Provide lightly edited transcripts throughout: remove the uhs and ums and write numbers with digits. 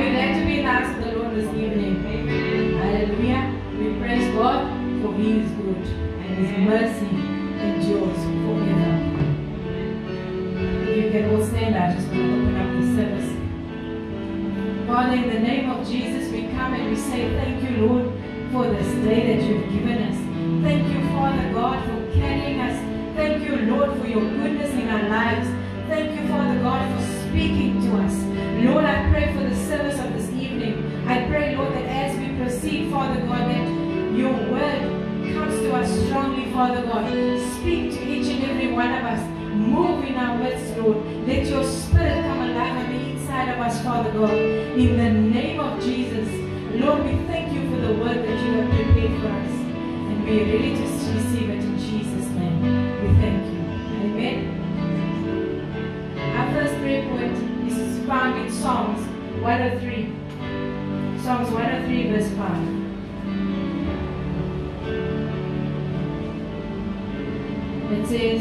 we glad to be in the house of the Lord this evening? Hallelujah. We praise God for He is good and His mercy endures forever. If you can all stand, I just want to open up the service. Father, in the name of Jesus, we come and we say thank you, Lord, for this day that you've given us. Thank you, Father God, for carrying us. Thank you, Lord, for your goodness in our lives. Thank you, Father God, for speaking to us. Lord, I pray for the service of this evening. I pray, Lord, that as we proceed, Father God, that your word comes to us strongly, Father God. Speak to each and every one of us. Move in our midst, Lord. Let your spirit come alive on the inside of us, Father God. In the name of Jesus. Lord, we thank you for the word that you have prepared for us. And we are ready to receive it in Jesus' name. We thank you. Amen. Our first prayer point is found in Psalms 103. Psalms 103 verse 5. It says,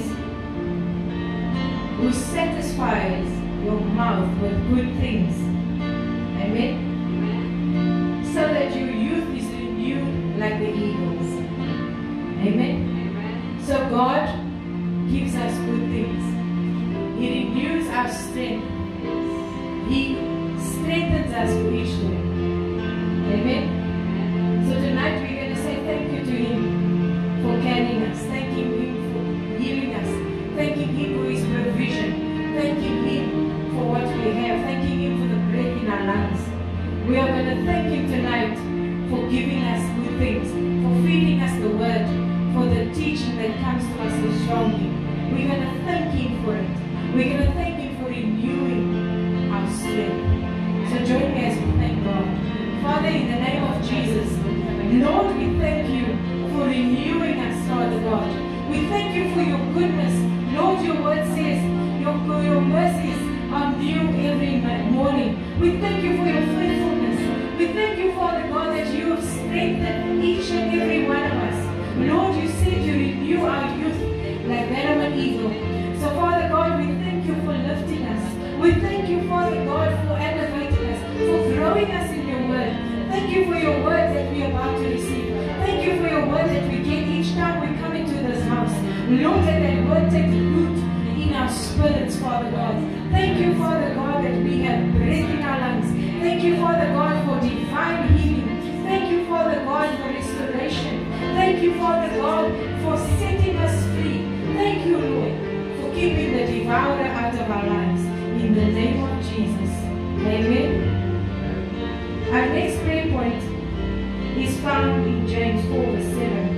who satisfies your mouth with good things. Amen. So that your youth is renewed like the eagles. Amen. So God gives us good things. He renews our strength. He strengthens us for each day. Amen. So tonight we're going to say thank you to Him for carrying us. Thanking Him for healing us. Thanking Him for His provision. Thanking Him for what we have. Thanking Him for the breath in our lungs. We are going to thank Him tonight for giving us good things, for feeding us the word, for the teaching that comes to us so strongly. We're going to thank Him for it. We're going to thank Him for renewing our strength. So join me as we thank God. Father, in the name of Jesus, Lord, we thank you for renewing us, Father God. We thank you for your goodness. Lord, your word says your mercies are new every morning. We thank you for your faithfulness. We thank you, Father God, that you have strengthened each and every one of us. Lord, you said you renew our youth like that of an eagle. So, Father God, we thank you for lifting us. We thank you, Father God, for elevating us, for growing us in your word. Thank you for your word that we are about to receive. Thank you for your word that we get each time we come into this house. Lord, let that word take root in our spirits, Father God. Thank you, Father God, that we have breath in our lungs. Thank you, Father God, for divine healing. Thank you, Father God, for restoration. Thank you, Father God, for setting us free. Thank you, Lord, for keeping the devourer out of our lives. In the name of Jesus. Amen. Our next prayer point is found in James 4 verse 7.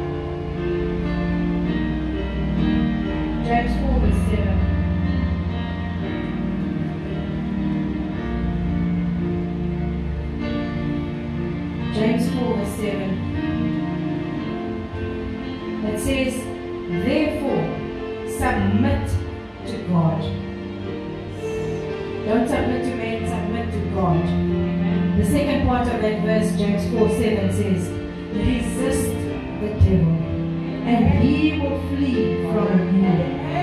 James 4 verse 7. James 4 verse 7. It says, therefore, submit to God. Don't submit to man, submit to God. The second part of that verse, James 4:7 says, resist the devil, and he will flee from you.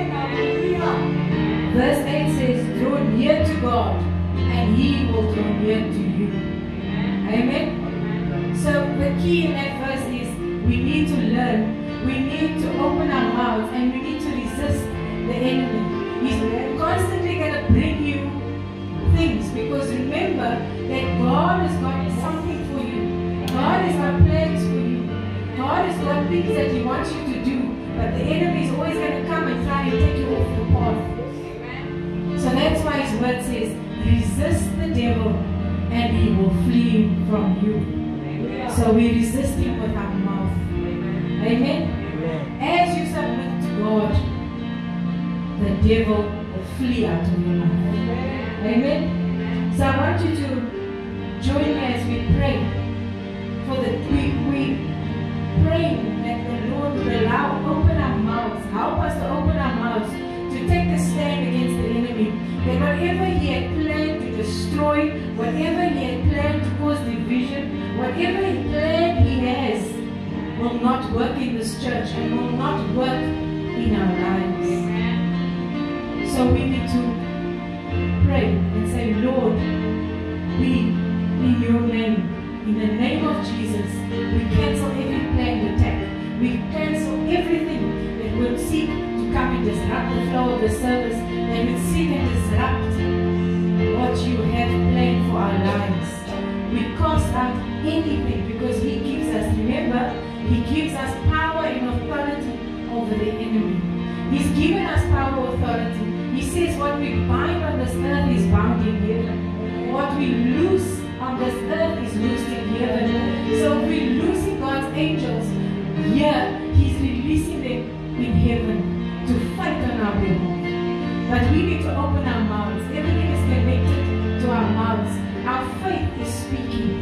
Verse 8 says, draw near to God, and he will draw near to you. Amen. So the key in that verse is we need to learn, we need to open our mouths, and we need to resist the enemy. He's constantly going to bring you things, because remember that God has got something for you. God has got plans for you. God has got things that He wants you to do, but the enemy is always going to come and try and take you off the path. So that's why His word says, resist the devil and he will flee from you. So we resist him with our mouth. Amen. As you submit to God, the devil will flee out of your life. Amen. So I want you to join me as we pray for the we pray that the Lord will open our mouths, help us to open our mouths to take the stand against the enemy. That whatever he had planned to destroy, whatever he had planned to cause division, whatever plan he has will not work in this church and will not work in our lives. So we need to pray and say, Lord, we In the name of Jesus, we cancel every planned attack. We cancel everything that would seek to come and disrupt the flow of the service, that would seek and disrupt what you have planned for our lives. We cast out anything because He gives us, remember, He gives us power and authority over the enemy. He's given us power and authority. He says what we bind on this earth is bound in heaven. What we loose on this earth is loosed in heaven. So we're loosing God's angels here. He's releasing them in heaven to fight on our behalf. But we need to open our mouths. Everything is connected to our mouths. Our faith is speaking.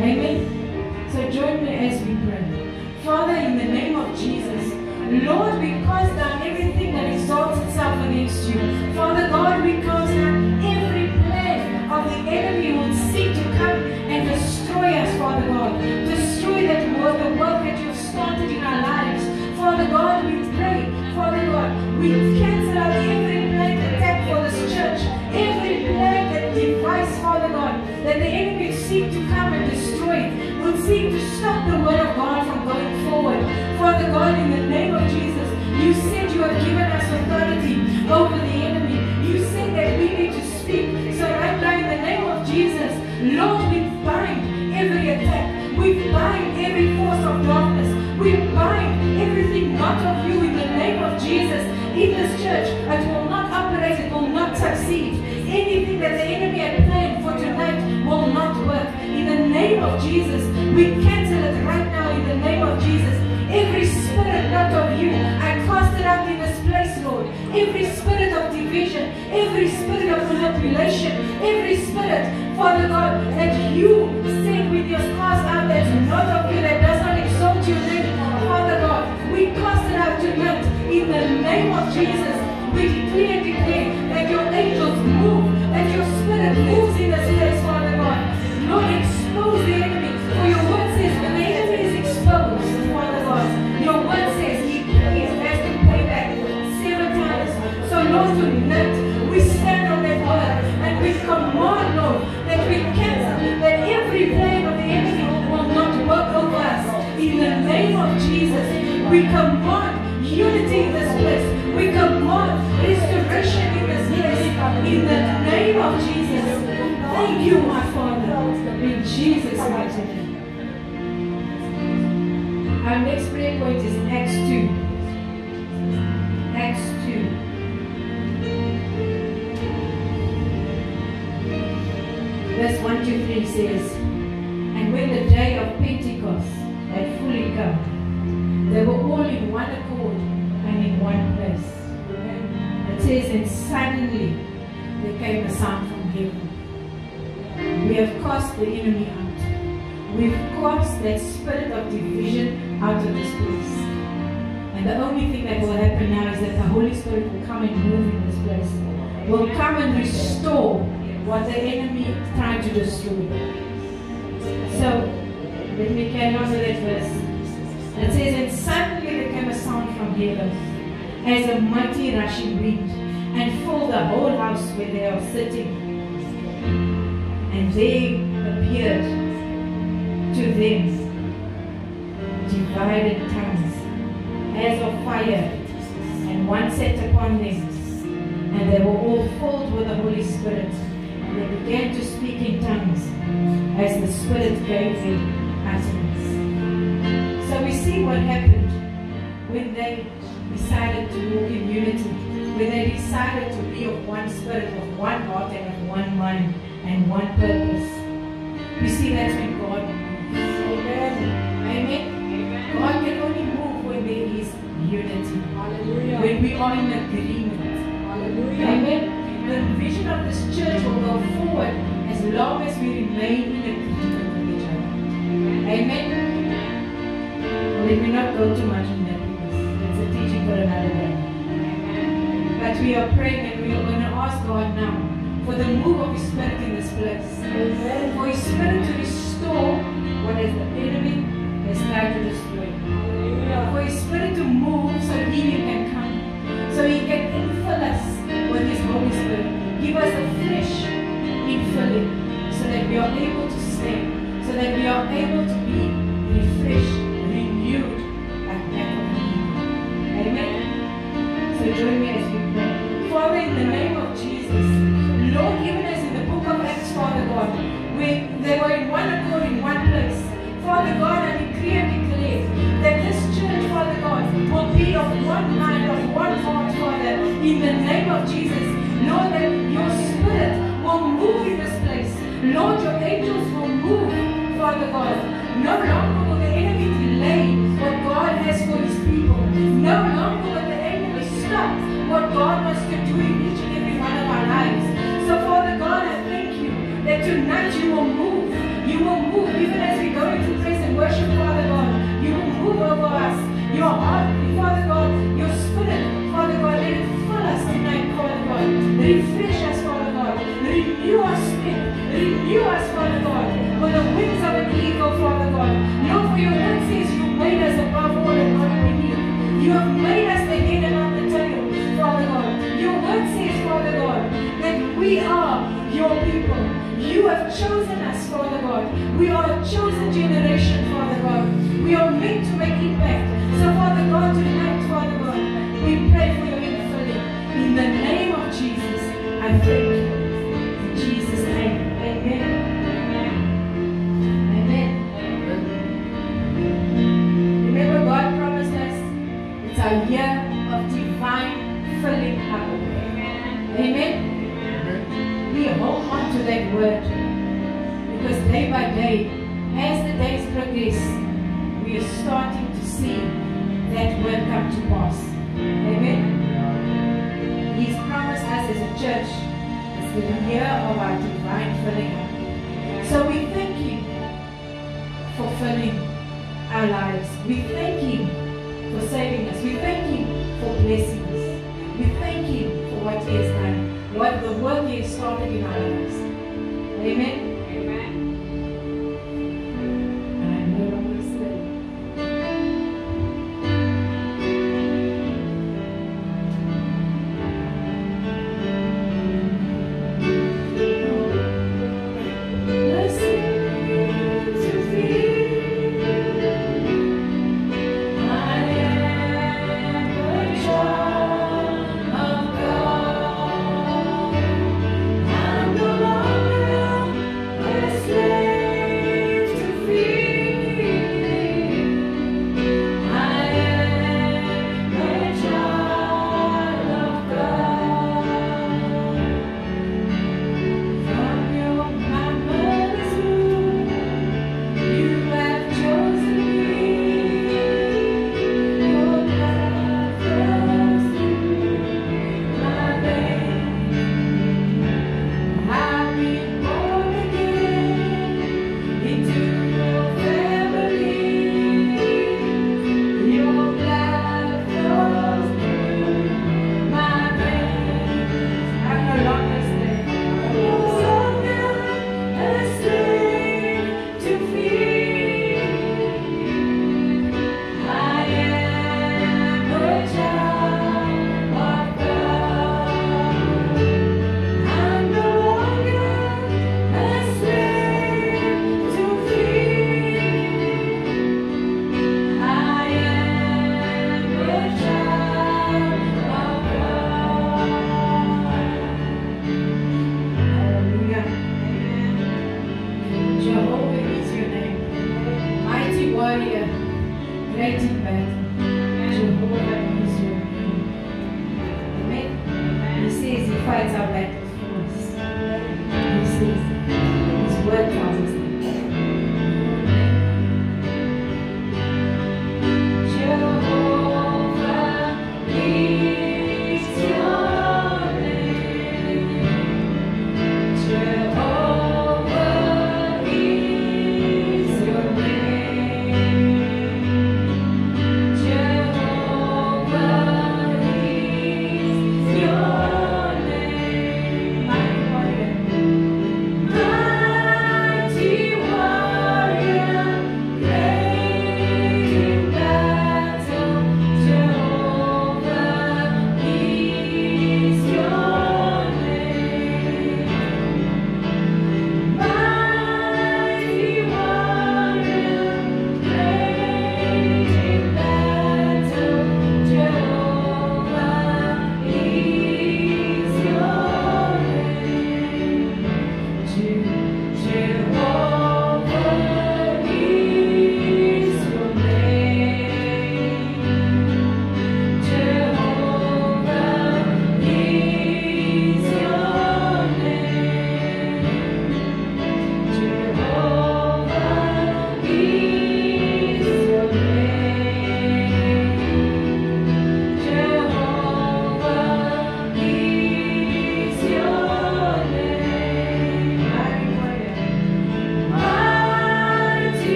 Amen. So join me as we pray. Father, in the name of Jesus, Lord, we cast down everything that exalts itself against you. Father God, we cast down every plan of the enemy who would seek to come and destroy us, Father God. Destroy that work, the work that you've started in our lives. Father God, we pray, Father God, we cancel out every plan attack for this church, every plan that device, Father God, that the enemy would seek to come and destroy, would seek to stop the word of God from going forward. Father God, in the name of Jesus, you said you have given us authority over the enemy. You said that we need to speak. So right now, in the name of Jesus, Lord, we bind every attack. We bind every force of darkness. We bind everything not of you in the name of Jesus in this church. It will not operate. It will not succeed. Anything that the enemy had planned for tonight will not work. In the name of Jesus, we cancel it right now in the name of Jesus. Every spirit not of you, I cast it out in this place, Lord. Every spirit of division, every spirit of manipulation, every spirit, Father God, that you send with your cast out that's not of you, that does not exalt you, then, Father God, we cast it out tonight in the name of Jesus. We declare and declare that your angels move, that your spirit moves in this place, Father God. Lord, expose the enemy, for your word says when the enemy is exposed, Father God, your word says he has to pay back 7 times. So Lord, tonight we stand on that word and we command, Lord, that we cancel that every plan of the enemy will not work over us. In the name of Jesus, we command unity in this place. We command restoration in this place. In the name of Jesus. Thank you, my Father. In Jesus' mighty name. Our next prayer point is Acts 2. Acts 2. Verse 1 to 3 says, and when the day of Pentecost had fully come, they were all in one accord and in one place. It says, and suddenly there came a sound from heaven. We have cast the enemy out. We've cast that spirit of division out of this place. And the only thing that will happen now is that the Holy Spirit will come and move in this place. Will come and restore what the enemy tried to destroy. So, let me carry on with that verse. It says, and suddenly there came a sound from heaven, as a mighty rushing wind, and filled the whole house where they are sitting. And there appeared to them divided tongues, as of fire, and one sat upon them. And they were all filled with the Holy Spirit, and they began to speak in tongues, as the Spirit gave them utterance. So we see what happened when they decided to walk in unity, when they decided to be of one spirit, of one heart, and of one mind, and one purpose. We see that's when God moves. Amen. Amen. God can only move when there is unity. Hallelujah. When we are in agreement. Hallelujah. Amen. The vision of this church will go forward as long as we remain in agreement with each other. Amen. Let me not go too much in that because that's a teaching for another day. But we are praying and we are going to ask God now for the move of His Spirit in this place. Amen. For His Spirit to restore what is the enemy has tried to destroy. Amen. For His Spirit to move so healing can come. So He can infill us with His Holy Spirit. Give us a fresh infilling so that we are able to stand. so that we are able to be refreshed, renewed like that of the eagle. Amen. So join me as we pray. Father, in the name of Jesus, Lord, even as in the book of Acts, Father God, where they were in one accord in one place, Father God, I decree and declare that this church, Father God, will be of one mind, of one heart, Father, in the name of Jesus. Lord, that your spirit will move in this place. Lord, your angels will move, Father God. No longer will the enemy delay what God has for his people. No longer will the enemy stop what God wants to do in each and every one of our lives. So, Father God, I thank you that tonight you will move. You will move even as we go into praise and worship, Father God. You will move over us. Your heart, Father God, your spirit, Father God, let it fill us tonight, Father God. Refresh us, Father God. Renew our spirit. Renew us, Father God, with the wings of an eagle, Father God. Lord, for your word says you made us above all and not beneath. You have made us the head and not the tail, Father God. Your word says, Father God, that we are your people. You have chosen us, Father God. We are a chosen generation, Father God. We are meant to make impact. So, Father God, tonight, Father God, we pray for your infilling. In the name of Jesus, I thank you. In Jesus' name, amen. Amen. Remember, God promised us it's our year of divine filling up. Amen. We hold on to that word because day by day, as the days progress, we are starting to see that word come to pass. Amen. He's promised us as a church it's the year of our divine filling up. So we thank him for filling our lives. We thank him for saving us. We thank him for blessing us. We thank him for what he has done. What the work he has started in our lives. Amen. Amen.